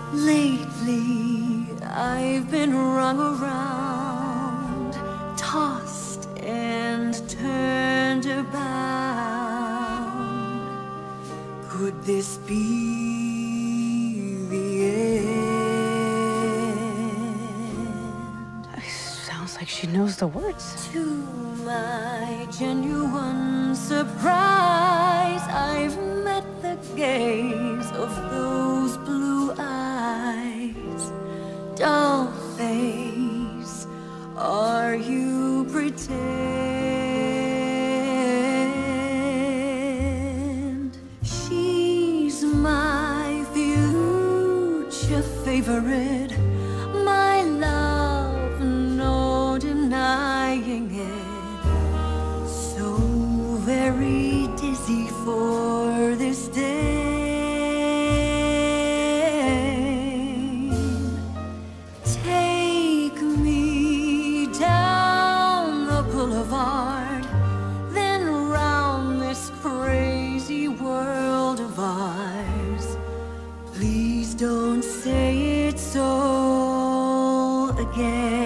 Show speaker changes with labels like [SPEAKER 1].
[SPEAKER 1] Lately, I've been rung around, tossed and turned about. Could this be the end?
[SPEAKER 2] Sounds like she knows the words.
[SPEAKER 1] To my genuine surprise, I've met the gaze of those blue eyes. Doll face, are you pretend? She's my future favorite, my love, no denying it. So very dizzy for this day. Take me down the boulevard, then round this crazy world of ours. Please don't say it's all again.